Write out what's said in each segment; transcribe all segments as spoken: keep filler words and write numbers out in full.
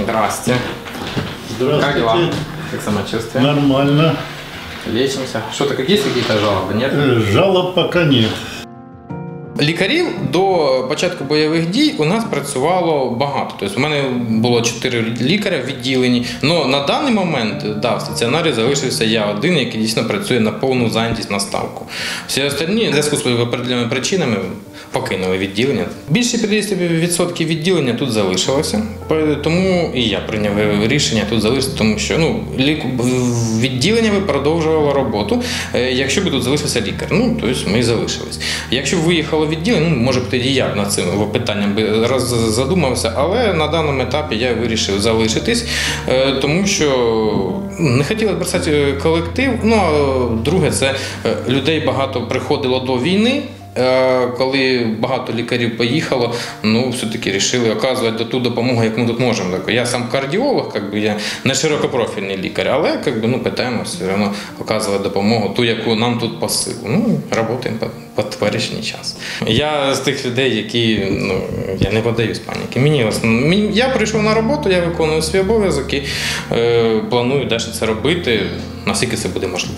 Здрасте. Здравствуйте. Как дела? Как самочувствие? Нормально. Лечимся. Что-то, есть какие-то жалобы, нет? Жалоб пока нет. Лікарів до початку бойових дій у нас працювало багато. Тобто у мене було чотири лікаря в відділенні. Але на даний момент да, в стаціонарі залишився я один, який дійсно працює на повну зайнятість на ставку. Всі остальні в зв'язку з определеними причинами покинули відділення. Більше п'ятдесят відсотків відділення тут залишилося. Тому і я прийняв рішення тут залишитися, тому що ну, відділення би продовжувало роботу, якщо б тут залишився лікар. Ну, тобто ми залишились. Якщо виїхало відділення, ну, може б тоді я над цим питанням би задумався, але на даному етапі я вирішив залишитись, тому що не хотіли бросати колектив, ну, а друге, це людей багато приходило до війни. Коли багато лікарів поїхало, ну, все-таки вирішили оказувати ту допомогу, як ми тут можемо. Я сам кардіолог, как би, я не широкопрофільний лікар, але как би, ну, питаємося все одно оказувати допомогу, ту, яку нам тут по силу. Ну, працюємо по, по теперішній час. Я з тих людей, які, ну, я не подаюсь паніки. Мені, мені, я прийшов на роботу, я виконую свій обов'язок і е, планую далі це робити, наскільки це буде можливо.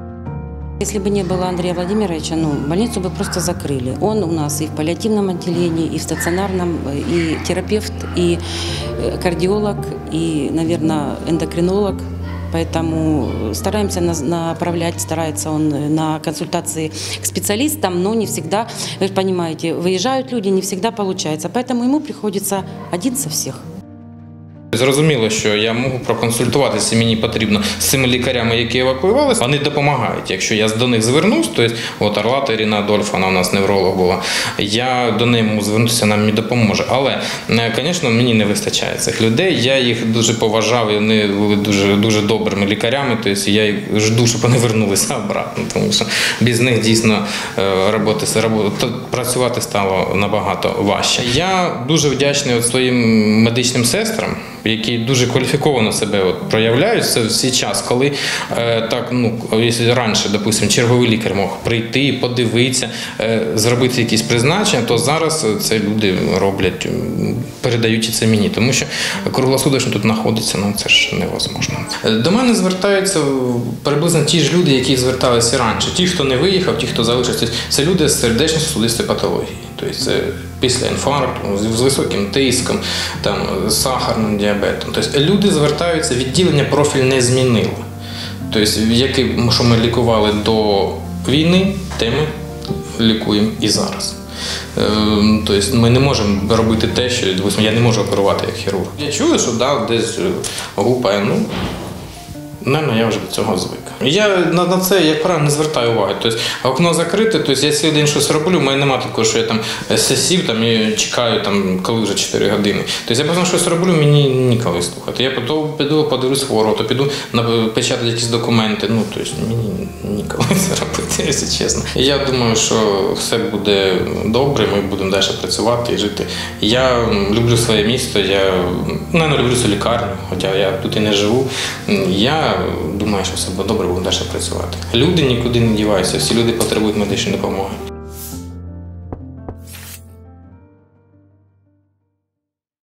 Если бы не было Андрея Владимировича, ну, больницу бы просто закрыли. Он у нас и в паллиативном отделении, и в стационарном, и терапевт, и кардиолог, и, наверное, эндокринолог. Поэтому стараемся направлять, старается он на консультации к специалистам, но не всегда, вы же понимаете, выезжают люди, не всегда получается. Поэтому ему приходится один со всех. Зрозуміло, що я можу проконсультуватися, мені потрібно з цими лікарями, які евакуювалися. Вони допомагають. Якщо я до них звернусь, то от Орлата Ірина Адольфовна, у нас невролог була, я до неї можу звернутися, вона мені допоможе. Але, звісно, мені не вистачає цих людей. Я їх дуже поважав, і вони були дуже, дуже добрими лікарями, тобто я їх жду, щоб вони вернулися обратно, тому що без них дійсно роботи, працювати стало набагато важче. Я дуже вдячний от своїм медичним сестрам, які дуже кваліфіковано себе от проявляють. Це в цей час, коли е, так, ну, якщо раніше, допустимо, черговий лікар мог прийти, подивитися, е, зробити якісь призначення, то зараз це люди роблять, передаючи це мені, тому що круглосуточно тут знаходиться, ну це ж невозможно. До мене звертаються приблизно ті ж люди, які зверталися раніше. Ті, хто не виїхав, ті, хто залишився, це люди з сердечно-сосудистої патології. Тобто це після інфаркту, з високим тиском, там, з сахарним діабетом. Тобто люди звертаються, відділення профіль не змінило. Тобто, які, що ми лікували до війни, те ми лікуємо і зараз. Тобто ми не можемо робити те, що, допустимо, я не можу оперувати як хірург. Я чую, що да, десь гупає, ну, наверное, я вже до цього звик. Я на, на це, як правило, не звертаю уваги. Тобто, окно закрите, тобто я цілий день щось роблю, в мене немає такого, що я там сидів там, і чекаю, там, коли вже чотири години. Тобто я просто щось роблю, мені ніколи слухати. Я потім піду, подивлюсь хворого, то піду напечатати якісь документи. Ну, тобто мені ніколи це робити, якщо чесно. І я думаю, що все буде добре, ми будемо далі працювати і жити. Я люблю своє місто, я, не люблю цю лікарню, хоча я тут і не живу. Я думаю, що все буде добре, будемо далі працювати. Люди нікуди не діваються, всі люди потребують медичної допомоги.